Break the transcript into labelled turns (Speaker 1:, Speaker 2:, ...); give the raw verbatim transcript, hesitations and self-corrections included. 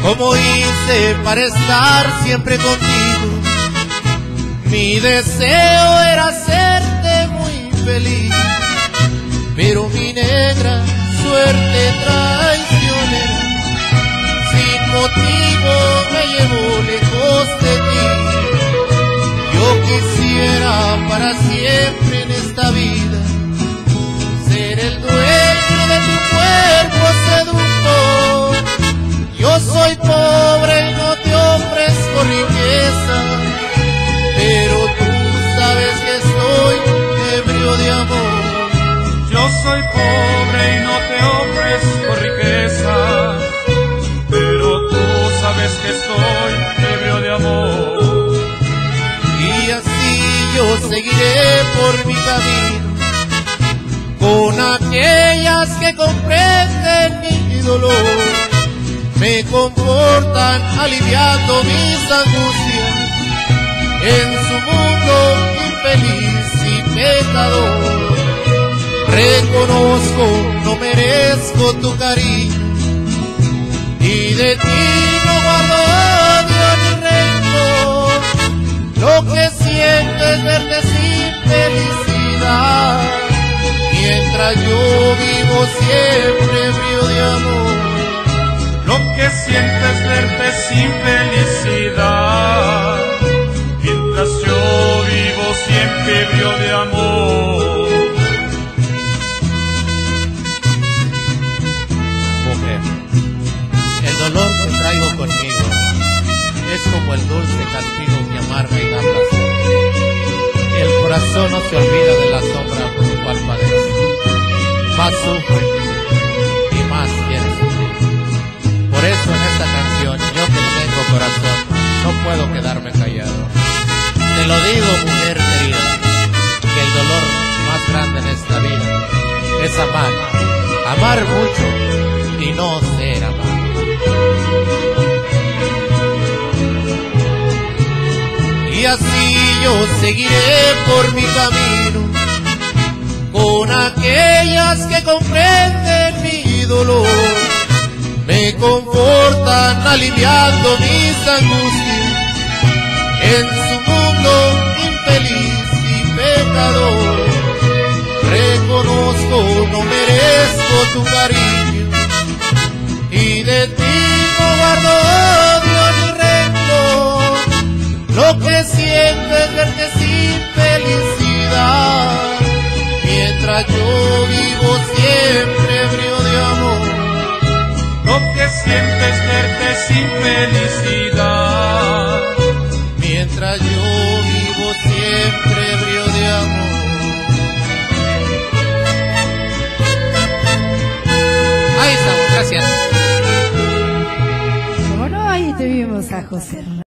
Speaker 1: ¿Cómo hice para estar siempre contigo? Mi deseo era hacerte muy feliz, pero mi negra suerte traicionera sin motivo me llevó lejos de ti. Yo quisiera para siempre en esta vida ser el dueño de tu cuerpo seductor. Yo soy pobre y no te ofrezco riqueza, pero tú sabes que soy ebrio de amor.
Speaker 2: Yo soy pobre y no te ofrezco riqueza, pero tú sabes que soy ebrio de amor.
Speaker 1: Y así yo seguiré por mi camino, con aquellas que comprenden mi dolor, me confortan aliviando mis angustias en su mundo infeliz y pecador. Reconozco, no merezco tu cariño, y de ti no guardo odio ni rencor. Lo que siento es verte sin felicidad, mientras yo vivo siempre ebrio de amor.
Speaker 2: Lo que siento es verte sin felicidad, mientras yo vivo siempre ebrio de amor.
Speaker 1: Mujer, el dolor que traigo conmigo es como el dulce castigo que amarga y da placer. El corazón no se olvida de la sombra por la cual padece, más sufre y más quiere sufrir. Por eso en esta canción, yo que tengo corazón, no puedo quedarme callado. Te lo digo, mujer querida, que el dolor más grande en esta vida es amar, amar mucho y no ser amado. Y así yo seguiré por mi camino, con aquellas que comprenden mi dolor, me confortan aliviando mis angustias en su mundo infeliz y pecador. Reconozco, no merezco tu cariño, y de ti no guardo odio ni rencor. Lo que siento es verte sin felicidad, mientras yo vivo siempre ebrio de amor.
Speaker 2: Lo que siento es verte sin felicidad,
Speaker 1: mientras yo vivo siempre ebrio de amor. Ahí estamos, gracias.
Speaker 3: Bueno, ahí tuvimos a José